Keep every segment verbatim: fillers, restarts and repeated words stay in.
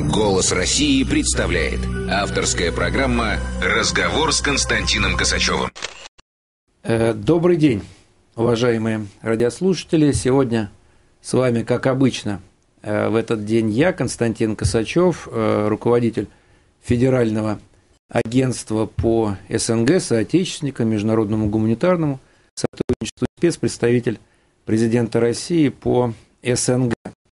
«Голос России» представляет авторская программа «Разговор с Константином Косачевым». Добрый день, уважаемые радиослушатели. Сегодня с вами, как обычно, в этот день я, Константин Косачев, руководитель Федерального агентства по СНГ, соотечественникам, международному гуманитарному сотрудничеству, спецпредставитель президента России по СНГ.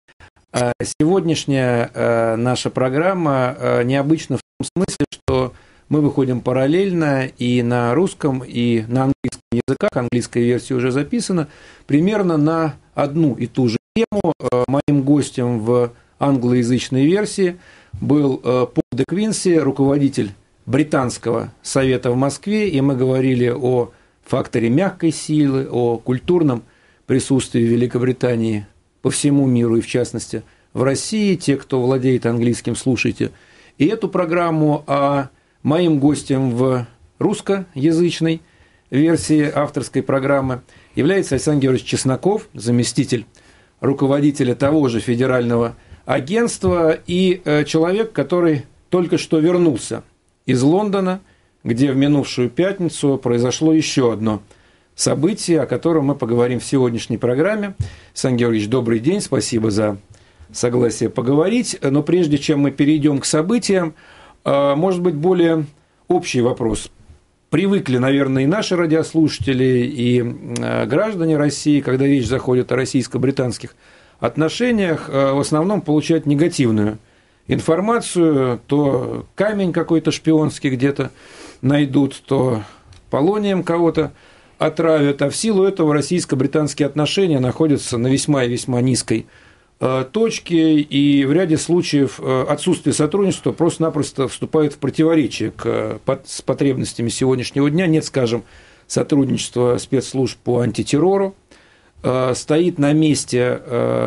Сегодняшняя наша программа необычна в том смысле, что мы выходим параллельно и на русском, и на английском языках. Английская версия уже записана примерно на одну и ту же тему. Моим гостем в англоязычной версии был Пол де Квинси, руководитель Британского совета в Москве, и мы говорили о факторе мягкой силы, о культурном присутствии Великобритании по всему миру и, в частности, в России. Те, кто владеет английским, слушайте и эту программу. А моим гостем в русскоязычной версии авторской программы является Александр Георгиевич Чесноков, заместитель руководителя того же федерального агентства и человек, который только что вернулся из Лондона, где в минувшую пятницу произошло еще одно событие, о котором мы поговорим в сегодняшней программе. Александр Георгиевич, добрый день, спасибо за согласие поговорить. Но прежде чем мы перейдем к событиям, может быть, более общий вопрос. Привыкли, наверное, и наши радиослушатели, и граждане России, когда речь заходит о российско-британских отношениях, в основном получать негативную информацию. То камень какой-то шпионский где-то найдут, то полонием кого-то отравят, а в силу этого российско-британские отношения находятся на весьма и весьма низкой точке, и в ряде случаев отсутствие сотрудничества просто-напросто вступает в противоречие к, с потребностями сегодняшнего дня. Нет, скажем, сотрудничества спецслужб по антитеррору, стоит на месте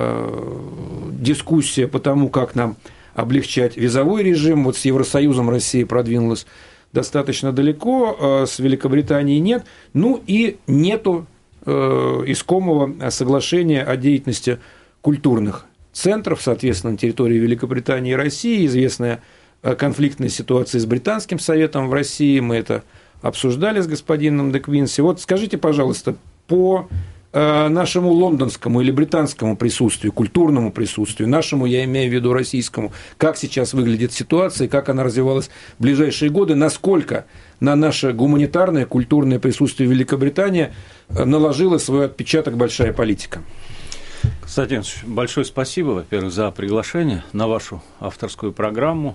дискуссия по тому, как нам облегчать визовой режим. Вот с Евросоюзом Россия продвинулась достаточно далеко, с Великобританией нет. Ну и нету искомого соглашения о деятельности культурных центров, соответственно, на территории Великобритании и России. Известная конфликтная ситуация с Британским советом в России. Мы это обсуждали с господином де Квинси. Вот скажите, пожалуйста, по нашему лондонскому или британскому присутствию, культурному присутствию, нашему, я имею в виду российскому, как сейчас выглядит ситуация, как она развивалась в ближайшие годы, насколько на наше гуманитарное, культурное присутствие Великобритании наложила свой отпечаток большая политика? Константин, большое спасибо, во-первых, за приглашение на вашу авторскую программу,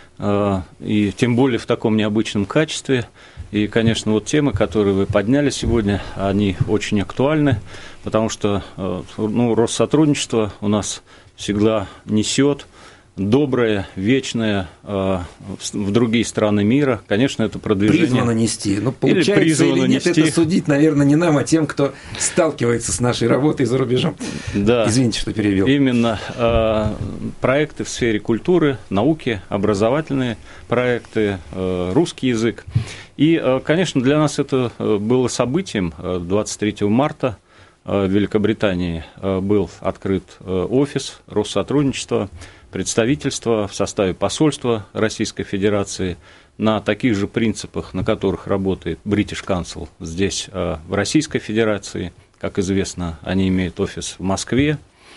и тем более в таком необычном качестве. И, конечно, вот темы, которые вы подняли сегодня, они очень актуальны, потому что ну, Россотрудничество у нас всегда несет доброе, вечное э, в другие страны мира. Конечно, это продвижение. Призвано нести. Ну, получается или, призвано или нет, нести. Это судить, наверное, не нам, а тем, кто сталкивается с нашей работой за рубежом. Да. Извините, что перевел. Именно э, проекты в сфере культуры, науки, образовательные проекты, э, русский язык. И, э, конечно, для нас это было событием. двадцать третьего марта в Великобритании был открыт офис Россотрудничества, представительство в составе посольства Российской Федерации на таких же принципах, на которых работает British Council здесь, в Российской Федерации. Как известно, они имеют офис в Москве.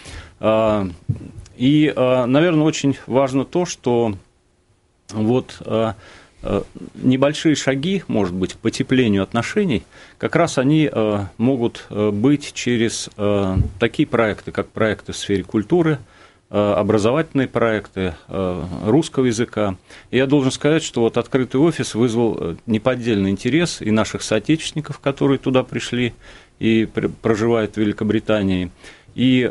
И, наверное, очень важно то, что вот небольшие шаги, может быть, к потеплению отношений, как раз они могут быть через такие проекты, как проекты в сфере культуры, образовательные проекты русского языка. И я должен сказать, что вот открытый офис вызвал неподдельный интерес и наших соотечественников, которые туда пришли и проживают в Великобритании, и,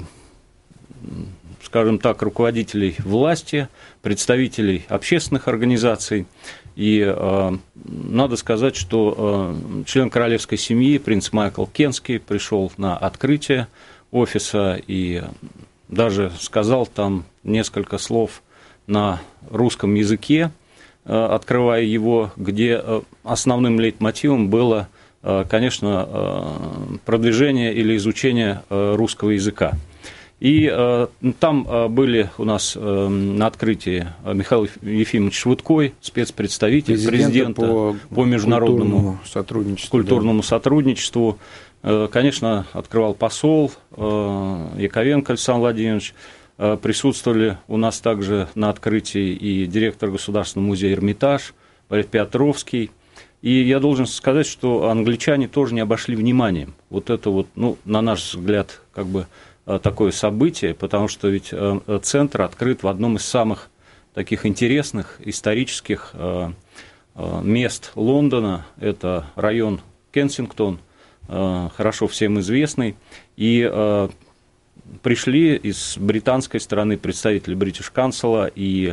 скажем так, руководителей власти, представителей общественных организаций. И надо сказать, что член королевской семьи, принц Майкл Кенский, пришел на открытие офиса и даже сказал там несколько слов на русском языке, открывая его, где основным лейтмотивом было, конечно, продвижение или изучение русского языка. И э, там э, были у нас э, на открытии Михаил Ефимович Швыдкой, спецпредставитель президента, президента по, по международному сотрудничеству. Культурному да. сотрудничеству. Э, конечно, открывал посол э, Яковенко Александр Владимирович. Э, присутствовали у нас также на открытии и директор Государственного музея «Эрмитаж» Борис Петровский. И я должен сказать, что англичане тоже не обошли вниманием. Вот это вот, ну, на наш взгляд, как бы такое событие, потому что ведь центр открыт в одном из самых таких интересных исторических мест Лондона. Это район Кенсингтон, хорошо всем известный. И пришли из британской стороны представители British Council и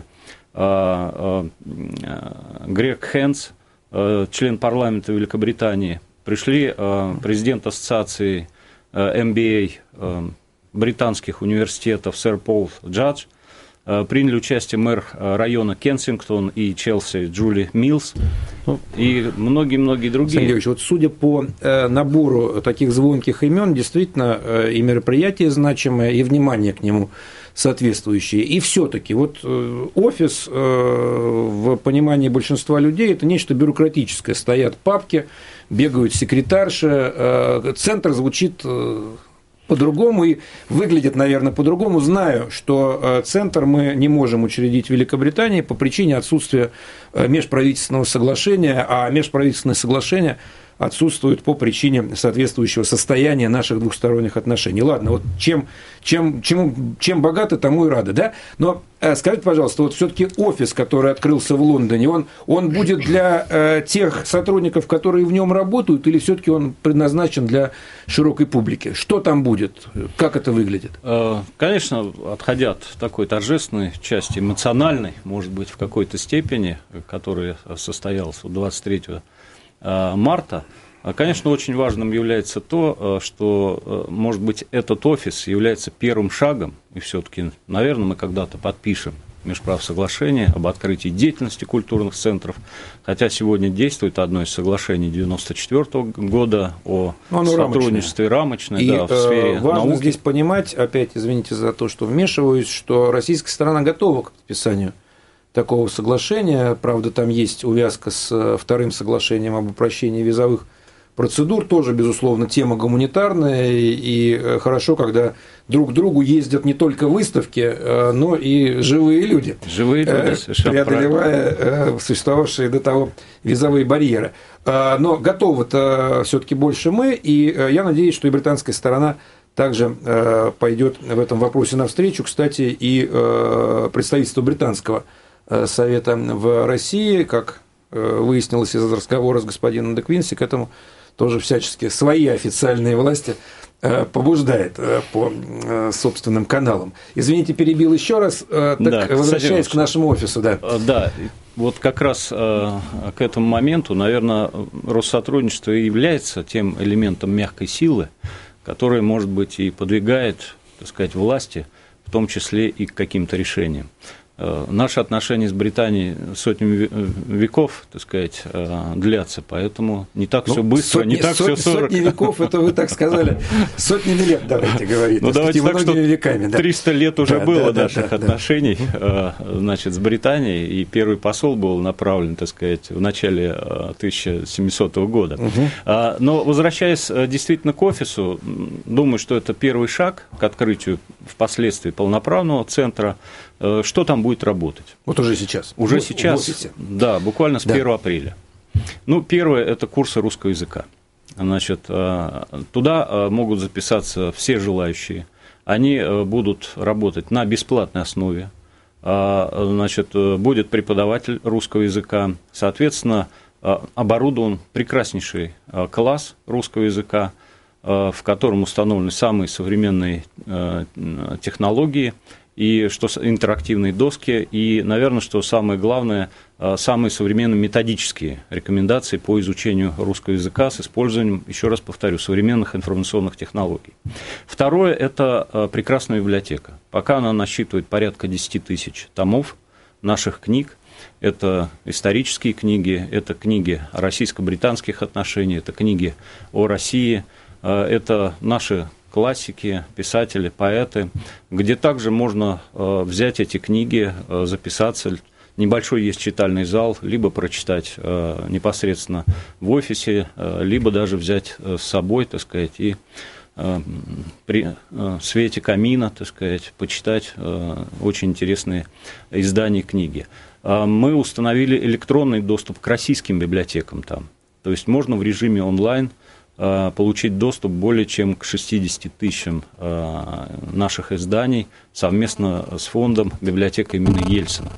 Грег Хэнс, член парламента Великобритании. Пришли президент ассоциации эм би эй британских университетов сэр Пол Джадж, приняли участие мэр района Кенсингтон и Челси Джули Миллс и многие-многие другие. Александр Георгиевич, вот судя по набору таких звонких имен, действительно и мероприятие значимое, и внимание к нему соответствующие. И все-таки вот офис в понимании большинства людей это нечто бюрократическое. Стоят папки, бегают секретарши, центр звучит по-другому и выглядит, наверное, по-другому. Знаю, что центр мы не можем учредить в Великобритании по причине отсутствия межправительственного соглашения, а межправительственное соглашение отсутствует по причине соответствующего состояния наших двухсторонних отношений. Ладно, вот чем, чем, чему, чем богаты, тому и рады, да? Но э, скажите, пожалуйста, вот все-таки офис, который открылся в Лондоне, он, он будет для э, тех сотрудников, которые в нем работают, или все-таки он предназначен для широкой публики? Что там будет? Как это выглядит? Конечно, отходя от такой торжественной части, эмоциональной, может быть, в какой-то степени, которая состоялась двадцать третьего марта, конечно, очень важным является то, что, может быть, этот офис является первым шагом, и все-таки, наверное, мы когда-то подпишем межправсоглашение об открытии деятельности культурных центров, хотя сегодня действует одно из соглашений девяносто четвёртого года о ну, сотрудничестве рамочное, и, да, в сфере важно науки. Здесь понимать, опять извините за то, что вмешиваюсь, что российская сторона готова к подписанию такого соглашения. Правда, там есть увязка с вторым соглашением об упрощении визовых процедур. Тоже, безусловно, тема гуманитарная. И хорошо, когда друг к другу ездят не только выставки, но и живые люди. Живые люди, совершенно преодолевая правильно. Существовавшие до того визовые барьеры. Но готовы-то все-таки больше мы. И я надеюсь, что и британская сторона также пойдет в этом вопросе навстречу. Кстати, и представительство британского Совета в России, как выяснилось из разговора с господином де Квинси, к этому тоже всячески свои официальные власти побуждает по собственным каналам. Извините, перебил еще раз, так да, возвращаясь к нашему офису. Да. да, вот как раз к этому моменту, наверное, Россотрудничество и является тем элементом мягкой силы, который, может быть, и подвигает, так сказать, власти, в том числе и к каким-то решениям. Наши отношения с Британией сотнями веков, так сказать, длятся, поэтому не так ну, все быстро, сотни, не так сотни, все сорок. Сотни веков, это вы так сказали, сотнями лет, давайте говорить, ну, давайте так, что веками. Да. триста лет уже да, было да, наших да, отношений, да. значит, с Британией, и первый посол был направлен, так сказать, в начале тысяча семисотого года. Угу. Но, возвращаясь действительно к офису, думаю, что это первый шаг к открытию впоследствии полноправного центра. Что там будет работать? Вот уже сейчас. Уже в, сейчас, в да, буквально с да. первого апреля. Ну, первое – это курсы русского языка. Значит, туда могут записаться все желающие. Они будут работать на бесплатной основе. Значит, будет преподаватель русского языка. Соответственно, оборудован прекраснейший класс русского языка, в котором установлены самые современные технологии, и что интерактивные доски, и, наверное, что самое главное, самые современные методические рекомендации по изучению русского языка с использованием, еще раз повторю, современных информационных технологий. Второе – это прекрасная библиотека. Пока она насчитывает порядка десять тысяч томов наших книг. Это исторические книги, это книги о российско-британских отношениях, это книги о России, это наши классики, писатели, поэты, где также можно взять эти книги, записаться. Небольшой есть читальный зал, либо прочитать непосредственно в офисе, либо даже взять с собой, так сказать, и при свете камина, так сказать, почитать очень интересные издания книги. Мы установили электронный доступ к российским библиотекам там. То есть можно в режиме онлайн получить доступ более чем к шестидесяти тысячам наших изданий совместно с фондом «Библиотека имени Ельцина».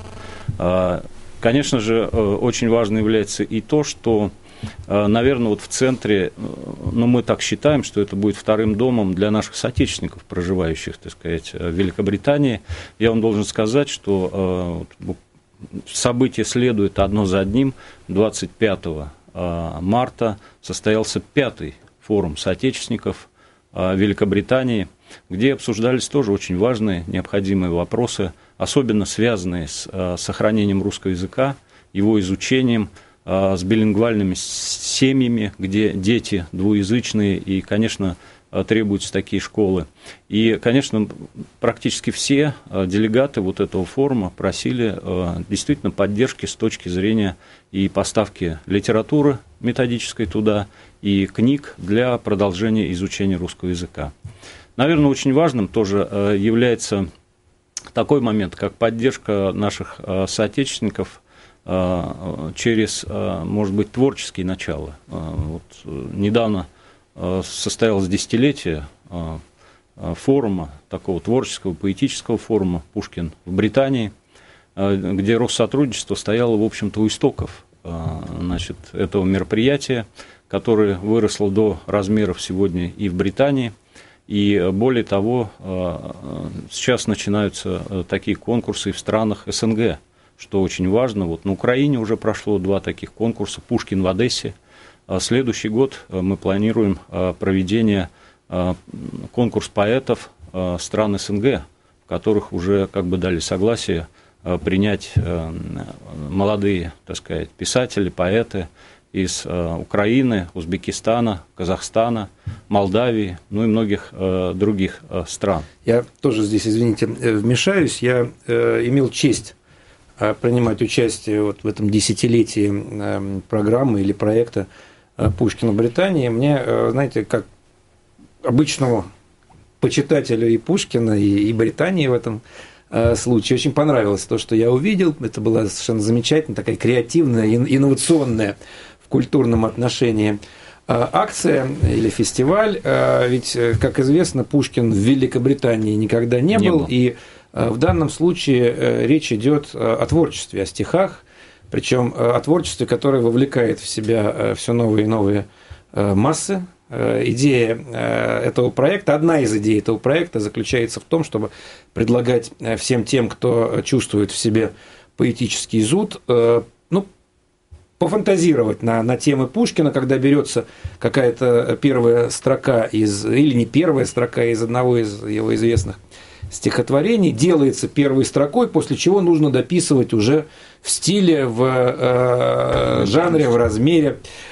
Конечно же, очень важно является и то, что, наверное, вот в центре, ну, мы так считаем, что это будет вторым домом для наших соотечественников, проживающих, так сказать, в Великобритании. Я вам должен сказать, что события следуют одно за одним. двадцать пятого марта состоялся пятый форум соотечественников Великобритании, где обсуждались тоже очень важные, необходимые вопросы, особенно связанные с сохранением русского языка, его изучением, с билингвальными семьями, где дети двуязычные, и, конечно, требуются такие школы. И, конечно, практически все делегаты вот этого форума просили действительно поддержки с точки зрения и поставки литературы методической туда, и книг для продолжения изучения русского языка. Наверное, очень важным тоже является такой момент, как поддержка наших соотечественников через, может быть, творческие начала. Вот недавно состоялось десятилетие форума, такого творческого, поэтического форума «Пушкин» в Британии, где Россотрудничество стояло, в общем-то, у истоков, значит, этого мероприятия, которое выросло до размеров сегодня и в Британии. И более того, сейчас начинаются такие конкурсы в странах СНГ, что очень важно. Вот на Украине уже прошло два таких конкурса, «Пушкин» в Одессе. Следующий год мы планируем проведение конкурс поэтов стран СНГ, в которых уже как бы дали согласие принять молодые, так сказать, писатели, поэты из Украины, Узбекистана, Казахстана, Молдавии, ну и многих других стран. Я тоже здесь, извините, вмешаюсь. Я имел честь принимать участие вот в этом десятилетии программы или проекта Пушкина в Британии. Мне, знаете, как обычному почитателю и Пушкина, и Британии в этом случае очень понравилось то, что я увидел. Это была совершенно замечательная, такая креативная, инновационная в культурном отношении акция или фестиваль. Ведь, как известно, Пушкин в Великобритании никогда не, не был, был, и в данном случае речь идет о творчестве, о стихах, причем о творчестве, которое вовлекает в себя все новые и новые массы. Идея этого проекта, одна из идей этого проекта заключается в том, чтобы предлагать всем тем, кто чувствует в себе поэтический зуд, ну, пофантазировать на, на темы Пушкина, когда берется какая-то первая строка из, или не первая строка из одного из его известных стихотворений, делается первой строкой, после чего нужно дописывать уже в стиле, в э, жанре, в размере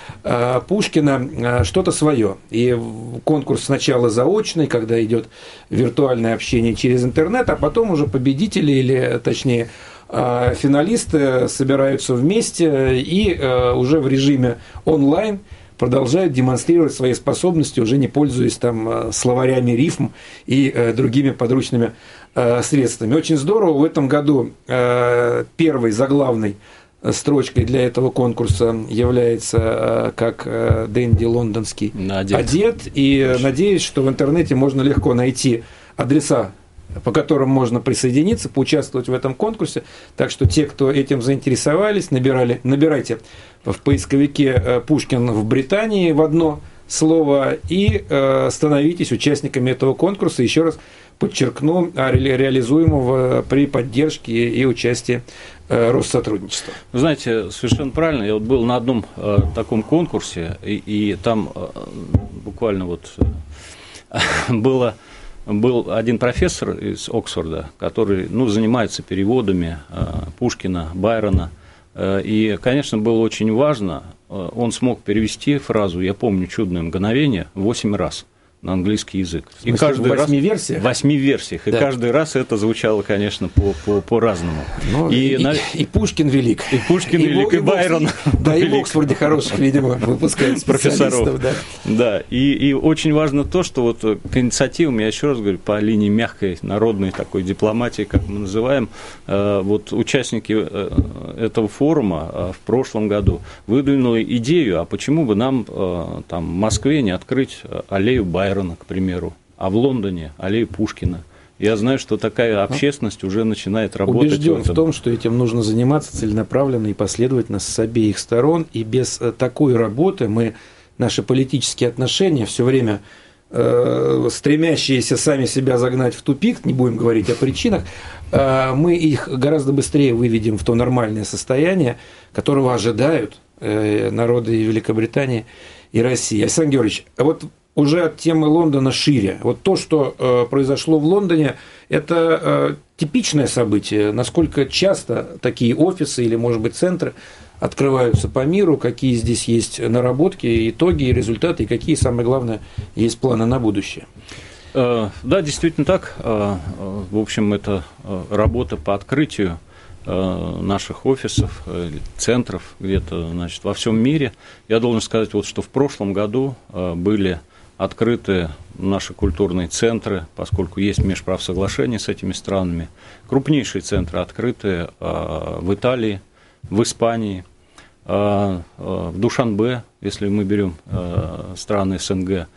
Пушкина что-то свое. И конкурс сначала заочный, когда идет виртуальное общение через интернет, а потом уже победители, или точнее финалисты собираются вместе и уже в режиме онлайн продолжают демонстрировать свои способности, уже не пользуясь там словарями рифм и другими подручными средствами. Очень здорово. В этом году первой заглавной строчкой для этого конкурса является как Дэнди лондонский одет. одет. И Точно. Надеюсь, что в интернете можно легко найти адреса, по которым можно присоединиться, поучаствовать в этом конкурсе. Так что те, кто этим заинтересовались, набирали, набирайте в поисковике «Пушкин в Британии» в одно слово и становитесь участниками этого конкурса. Еще раз подчеркну, реализуемого при поддержке и участии Россотрудничества. Вы знаете, совершенно правильно. Я вот был на одном э, таком конкурсе, и, и там э, буквально вот э, было, был один профессор из Оксфорда, который, ну, занимается переводами э, Пушкина, Байрона. Э, и, конечно, было очень важно, э, он смог перевести фразу «Я помню чудное мгновение» восемь раз. на английский язык. В смысле, и каждый в восьми раз, версиях? В восьми версиях. Да. И каждый раз это звучало, конечно, по, по, по-разному. Ну, и, и, на... и Пушкин велик. И Пушкин и велик, и, и Байрон. Да, велик. И в Оксфорде хороших, видимо, выпускают профессоров. Да, да. И, и очень важно то, что вот к инициативам, я еще раз говорю, по линии мягкой народной такой дипломатии, как мы называем, вот участники этого форума в прошлом году выдвинули идею, а почему бы нам там, в Москве не открыть аллею Байрона, к примеру, а в Лондоне аллею Пушкина. Я знаю, что такая общественность уже начинает работать. Убежден в, в том, что этим нужно заниматься целенаправленно и последовательно с обеих сторон, и без такой работы мы, наши политические отношения все время э, стремящиеся сами себя загнать в тупик, не будем говорить о причинах, э, мы их гораздо быстрее выведем в то нормальное состояние, которого ожидают э, народы Великобритании и России. Александр Георгиевич, а вот уже от темы Лондона шире. Вот то, что э, произошло в Лондоне, это э, типичное событие. Насколько часто такие офисы или, может быть, центры открываются по миру, какие здесь есть наработки, итоги и результаты, и какие, самое главное, есть планы на будущее? Да, действительно так. В общем, это работа по открытию наших офисов, центров где-то, значит, во всем мире. Я должен сказать, вот, что в прошлом году были открыты наши культурные центры, поскольку есть межправсоглашение с этими странами. Крупнейшие центры открыты в Италии, в Испании, в Душанбе, если мы берем страны СНГ.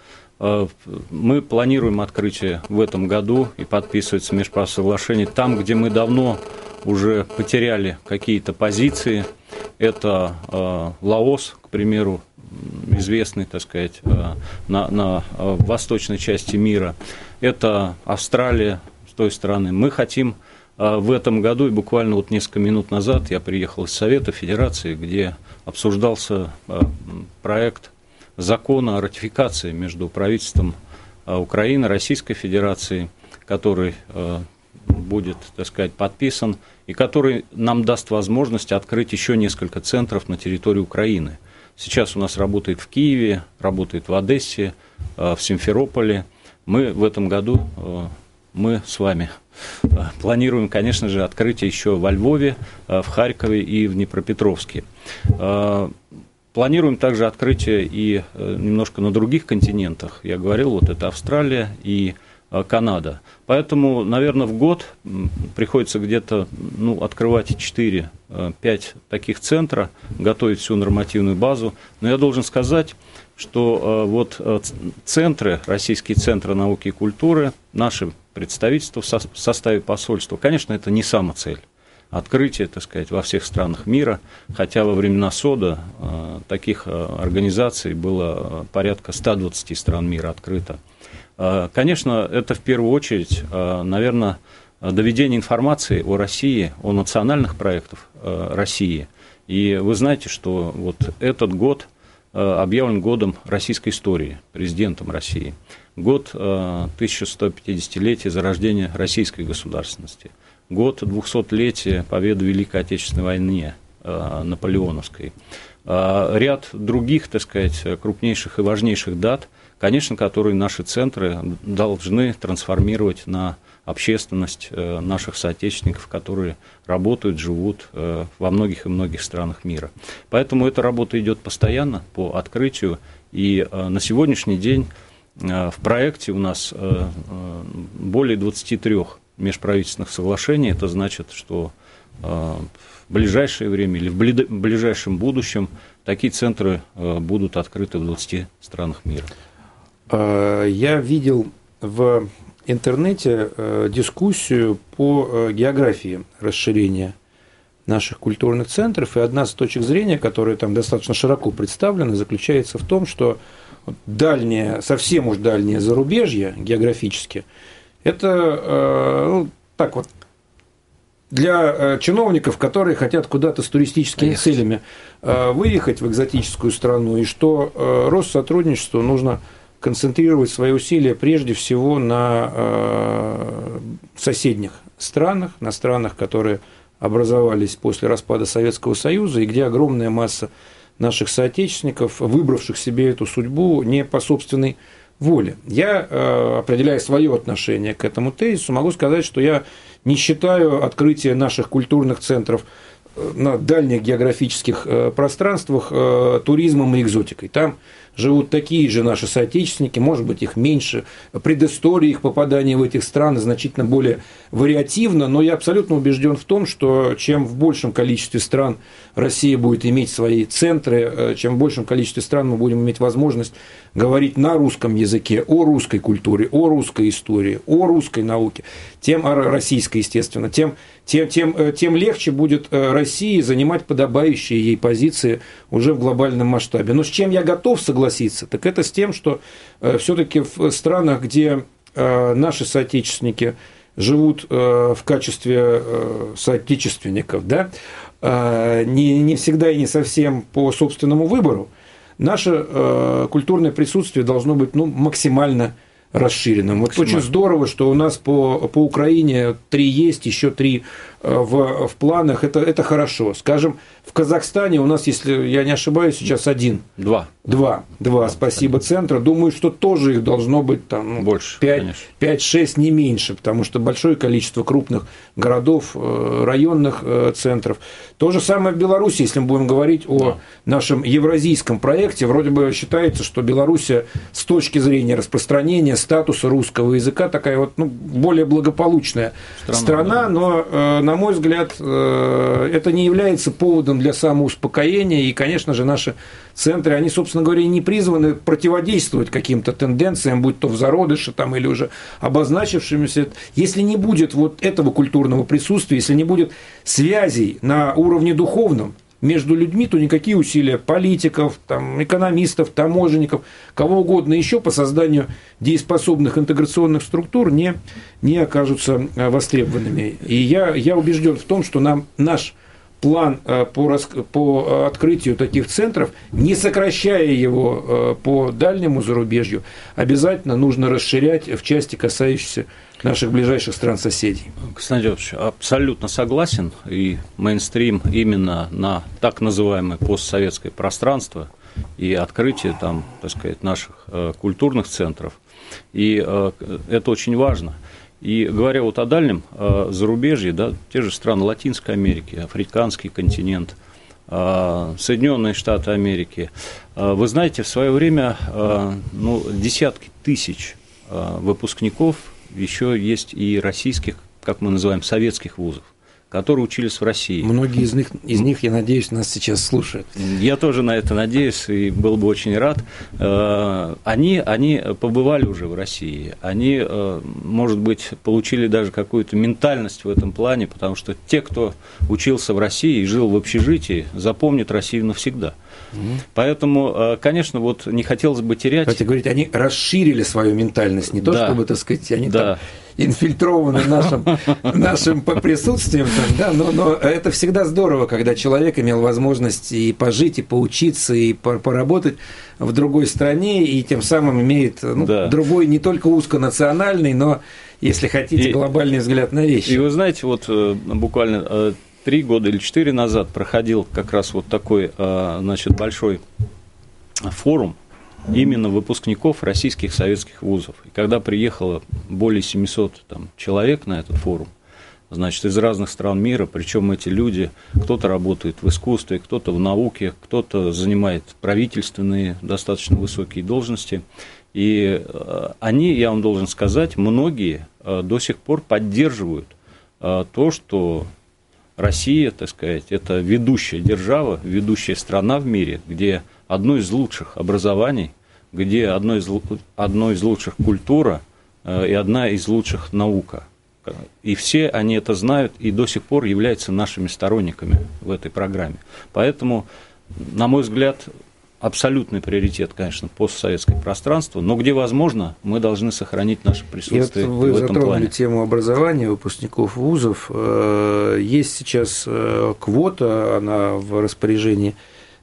Мы планируем открытие в этом году и подписывается межправсоглашение там, где мы давно уже потеряли какие-то позиции. Это Лаос, к примеру, известный, так сказать, на, на восточной части мира. Это Австралия с той стороны. Мы хотим в этом году, и буквально вот несколько минут назад я приехал из Совета Федерации, где обсуждался проект закона о ратификации между правительством Украины, Российской Федерации, который будет, так сказать, подписан, и который нам даст возможность открыть еще несколько центров на территории Украины. Сейчас у нас работает в Киеве, работает в Одессе, в Симферополе. Мы в этом году, мы с вами планируем, конечно же, открытие еще во Львове, в Харькове и в Днепропетровске. Планируем также открытие и немножко на других континентах. Я говорил, вот это Австралия и Канада. Поэтому, наверное, в год приходится где-то ну, открывать четыре-пять таких центров, готовить всю нормативную базу. Но я должен сказать, что вот центры, российские центры науки и культуры, наши представительства в составе посольства, конечно, это не самоцель. Открытие, так сказать, во всех странах мира, хотя во времена СОДА э, таких э, организаций было порядка ста двадцати стран мира открыто. Э, конечно, это в первую очередь, э, наверное, доведение информации о России, о национальных проектах э, России. И вы знаете, что вот этот год э, объявлен годом российской истории, президентом России. Год э, тысяча сто пятидесятилетия зарождения российской государственности. Год двухсотлетия победы в Великой Отечественной войне э, наполеоновской. Э, ряд других, так сказать, крупнейших и важнейших дат, конечно, которые наши центры должны трансформировать на общественность э, наших соотечественников, которые работают, живут э, во многих и многих странах мира. Поэтому эта работа идет постоянно по открытию, и э, на сегодняшний день э, в проекте у нас э, э, более двадцати трёх межправительственных соглашений. Это значит, что э, в ближайшее время или в ближайшем будущем такие центры э, будут открыты в двадцати странах мира. Я видел в интернете э, дискуссию по э, географии расширения наших культурных центров, и одна из точек зрения, которая там достаточно широко представлена, заключается в том, что дальнее, совсем уж дальнее зарубежье географически, это, ну, так вот, для чиновников, которые хотят куда-то с туристическими Поехать. целями выехать в экзотическую страну, и что Россотрудничеству нужно концентрировать свои усилия прежде всего на соседних странах, на странах, которые образовались после распада Советского Союза, и где огромная масса наших соотечественников, выбравших себе эту судьбу не по собственной воли. Я, определяя свое отношение к этому тезису, могу сказать, что я не считаю открытие наших культурных центров на дальних географических пространствах туризмом и экзотикой. Там живут такие же наши соотечественники, может быть, их меньше. Предыстория их попадания в этих страны значительно более вариативна, но я абсолютно убежден в том, что чем в большем количестве стран Россия будет иметь свои центры, чем в большем количестве стран мы будем иметь возможность говорить на русском языке, о русской культуре, о русской истории, о русской науке, тем о российской, естественно, тем, тем, тем, тем легче будет России занимать подобающие ей позиции уже в глобальном масштабе. Но с чем я готов согласиться, так это с тем, что все-таки в странах, где наши соотечественники живут в качестве соотечественников, да, не, не всегда и не совсем по собственному выбору, наше культурное присутствие должно быть, ну, максимально расширенным. Вот очень здорово, что у нас по, по Украине три есть, еще три в, в планах. Это, это хорошо. Скажем, в Казахстане у нас, если я не ошибаюсь, сейчас один. Два. Два. Два. Спасибо, центра. Думаю, что тоже их должно быть там больше, пять-шесть, не меньше, потому что большое количество крупных городов, районных центров. То же самое в Беларуси, если мы будем говорить о да. нашем евразийском проекте. Вроде бы считается, что Белоруссия с точки зрения распространения статуса русского языка такая вот, ну, более благополучная страна, страна да. но, э, на мой взгляд, э, это не является поводом для самоуспокоения, и, конечно же, наши центры, они, собственно говоря, не призваны противодействовать каким-то тенденциям, будь то в зародыше там, или уже обозначившимся. Если не будет вот этого культурного присутствия, если не будет связей на уровне духовном между людьми, то никакие усилия политиков, там, экономистов, таможенников, кого угодно еще по созданию дееспособных интеграционных структур не, не окажутся востребованными. И я, я убежден в том, что нам наш план по, по открытию таких центров, не сокращая его по дальнему зарубежью, обязательно нужно расширять в части, касающейся наших ближайших стран-соседей. Константин Георгиевич, абсолютно согласен, и мейнстрим именно на так называемое постсоветское пространство и открытие там, так сказать, наших э, культурных центров, и э, это очень важно. И говоря вот о дальнем э, зарубежье, да, те же страны Латинской Америки, африканский континент, э, Соединенные Штаты Америки, э, вы знаете, в свое время э, ну, десятки тысяч э, выпускников еще есть и российских, как мы называем, советских вузов, которые учились в России. Многие из них, из них, я надеюсь, нас сейчас слушают. Я тоже на это надеюсь и был бы очень рад. Они, они побывали уже в России, они, может быть, получили даже какую-то ментальность в этом плане, потому что те, кто учился в России и жил в общежитии, запомнят Россию навсегда. Угу. Поэтому, конечно, вот не хотелось бы терять... Кстати, говорить, они расширили свою ментальность, не то, да. чтобы, так сказать, они да. там инфильтрованы нашим, нашим присутствием, там, да, но, но это всегда здорово, когда человек имел возможность и пожить, и поучиться, и поработать в другой стране, и тем самым имеет ну, да. другой не только узконациональный, но, если хотите, и, глобальный взгляд на вещи. И вы знаете, вот буквально... Три года или четыре назад проходил как раз вот такой, значит, большой форум именно выпускников российских советских вузов. И когда приехало более семисот там, человек на этот форум, значит, из разных стран мира, причем эти люди, кто-то работает в искусстве, кто-то в науке, кто-то занимает правительственные достаточно высокие должности. И они, я вам должен сказать, многие до сих пор поддерживают то, что Россия, так сказать, это ведущая держава, ведущая страна в мире, где одно из лучших образований, где одно из, одно из лучших культура и одна из лучших наука. И все они это знают и до сих пор являются нашими сторонниками в этой программе. Поэтому, на мой взгляд, абсолютный приоритет, конечно, постсоветское пространство, но где возможно, мы должны сохранить наше присутствие в этом плане. Вы затронули тему образования выпускников вузов. Есть сейчас квота, она в распоряжении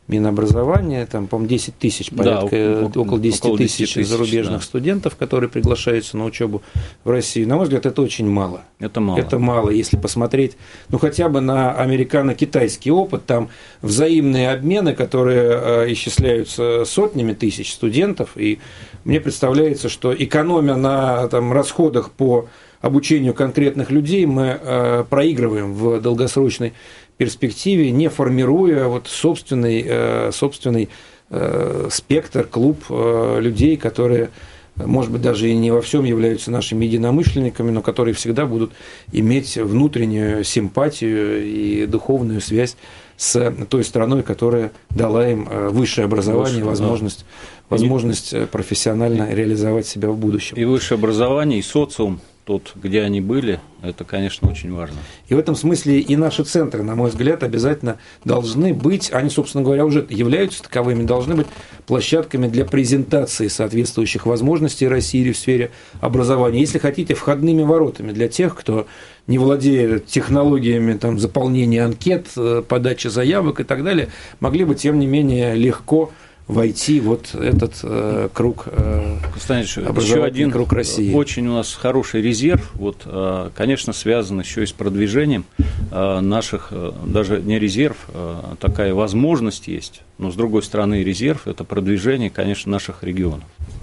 Минобразования, там, по-моему, десять тысяч, порядка, да, около десять тысяч зарубежных да. студентов, которые приглашаются на учебу в Россию. На мой взгляд, это очень мало. Это мало. Это мало, если посмотреть, ну, хотя бы на американо-китайский опыт, там взаимные обмены, которые исчисляются сотнями тысяч студентов, и мне представляется, что экономя на там, расходах по обучению конкретных людей, мы проигрываем в долгосрочной перспективе, не формируя вот собственный, собственный спектр, клуб людей, которые, может быть, даже и не во всем являются нашими единомышленниками, но которые всегда будут иметь внутреннюю симпатию и духовную связь с той страной, которая дала им высшее образование, Выше, возможность, да. возможность профессионально реализовать себя в будущем. И высшее образование, и социум. Тот, где они были, это, конечно, очень важно. И в этом смысле и наши центры, на мой взгляд, обязательно должны быть, они, собственно говоря, уже являются таковыми, должны быть площадками для презентации соответствующих возможностей России в сфере образования. Если хотите, входными воротами для тех, кто не владеет технологиями там, заполнения анкет, подачи заявок и так далее, могли бы, тем не менее, легко войти вот этот э, круг э, еще один круг России. Очень у нас хороший резерв, вот, э, конечно, связан еще и с продвижением э, наших, э, даже не резерв, э, такая возможность есть, но с другой стороны резерв – это продвижение, конечно, наших регионов,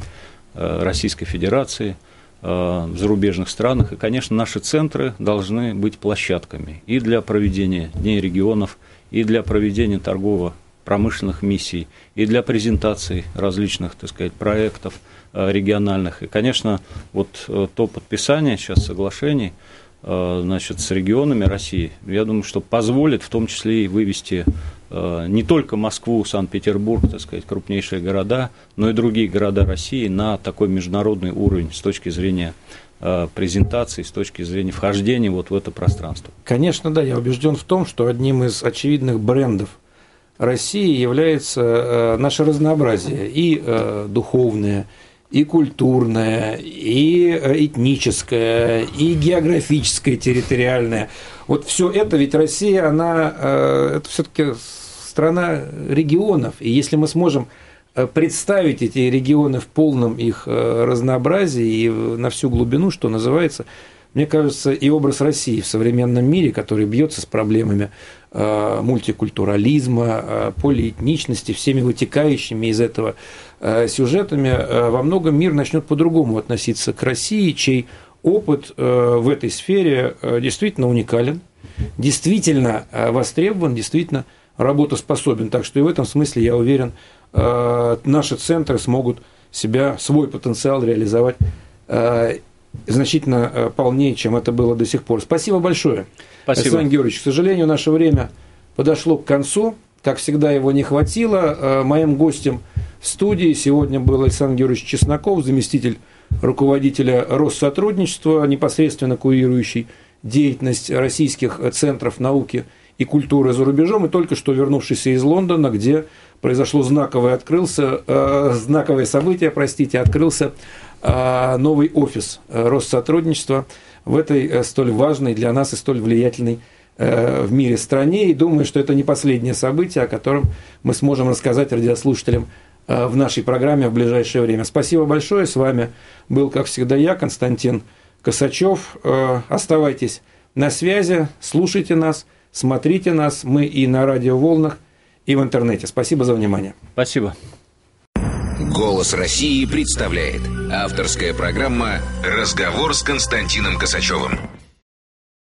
э, Российской Федерации, э, в зарубежных странах, и, конечно, наши центры должны быть площадками и для проведения Дней регионов, и для проведения торгового промышленных миссий, и для презентаций различных, так сказать, проектов региональных. И, конечно, вот то подписание сейчас соглашений, значит, с регионами России, я думаю, что позволит в том числе и вывести не только Москву, Санкт-Петербург, так сказать, крупнейшие города, но и другие города России на такой международный уровень с точки зрения презентации, с точки зрения вхождения вот в это пространство. Конечно, да, я убежден в том, что одним из очевидных брендов России является наше разнообразие, и духовное, и культурное, и этническое, и географическое, территориальное. Вот все это, ведь Россия, она, это все-таки страна регионов, и если мы сможем представить эти регионы в полном их разнообразии и на всю глубину, что называется, мне кажется, и образ России в современном мире, который бьется с проблемами мультикультурализма, полиэтничности, всеми вытекающими из этого сюжетами, во многом мир начнет по-другому относиться к России, чей опыт в этой сфере действительно уникален, действительно востребован, действительно работоспособен. Так что и в этом смысле, я уверен, наши центры смогут себя, свой потенциал реализовать значительно полнее, чем это было до сих пор. Спасибо большое. Спасибо. Александр Георгиевич, к сожалению, наше время подошло к концу. Как всегда, его не хватило. Моим гостем в студии сегодня был Александр Георгиевич Чесноков, заместитель руководителя Россотрудничества, непосредственно курирующий деятельность российских центров науки и культуры за рубежом, и только что вернувшийся из Лондона, где произошло знаковое, открылся, э, знаковое событие, простите, открылся э, новый офис Россотрудничества в этой столь важной для нас и столь влиятельной э, в мире стране. И думаю, что это не последнее событие, о котором мы сможем рассказать радиослушателям э, в нашей программе в ближайшее время. Спасибо большое. С вами был, как всегда, я, Константин Косачев. Э, оставайтесь на связи, слушайте нас, смотрите нас. Мы и на радиоволнах, и в интернете. Спасибо за внимание. Спасибо. «Голос России» представляет авторская программа «Разговор с Константином Косачевым».